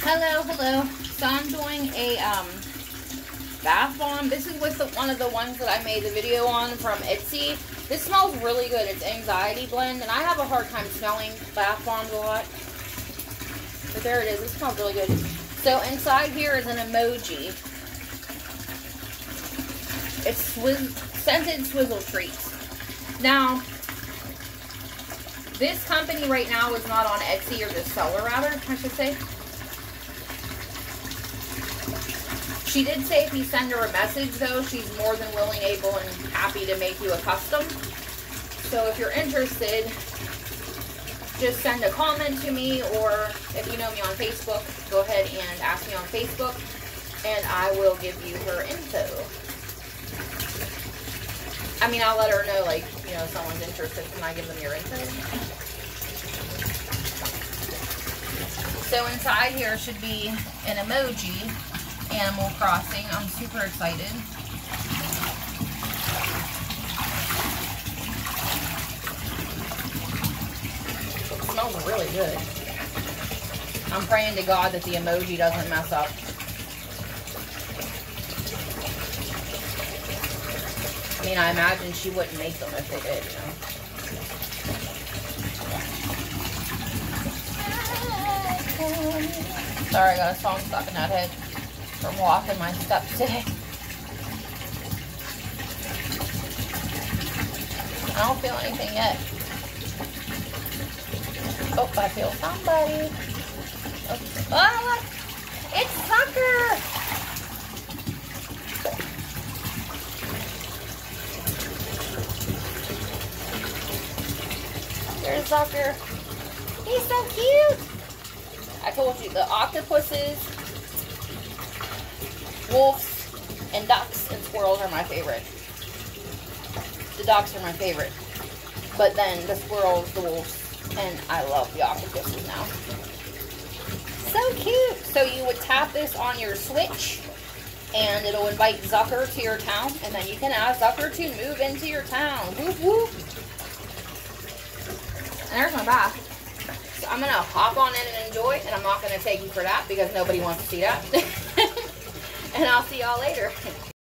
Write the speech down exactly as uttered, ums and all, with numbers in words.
Hello, hello. So I'm doing a um, bath bomb. This is with the, one of the ones that I made the video on from Etsy. This smells really good. It's Anxiety Blend, and I have a hard time smelling bath bombs a lot. But there it is. It smells really good. So inside here is an emoji. It's swizz scented swizzle treats. Now, this company right now is not on Etsy, or the seller rather, I should say. She did say if you send her a message, though, she's more than willing, able, and happy to make you a custom. So if you're interested, just send a comment to me, or if you know me on Facebook, go ahead and ask me on Facebook, and I will give you her info. I mean, I'll let her know, like, you know, if someone's interested, can I give them your info? So inside here should be an emoji. Animal Crossing. I'm super excited. It smells really good. I'm praying to God that the emoji doesn't mess up. I mean, I imagine she wouldn't make them if they did, you know. Sorry, I got a song stuck in that head from walking my steps today. I don't feel anything yet. Oh, I feel somebody. Oh, oh look! It's Zucker! There's Zucker. He's so cute! I told you, the octopuses, wolves, and ducks and squirrels are my favorite. The ducks are my favorite. But then the squirrels, the wolves, and I love the octopuses now. So cute! So you would tap this on your Switch, and it'll invite Zucker to your town, and then you can ask Zucker to move into your town. Whoop whoop! And there's my bath. So I'm going to hop on in and enjoy, and I'm not going to take you for that because nobody wants to see that. And I'll see y'all later.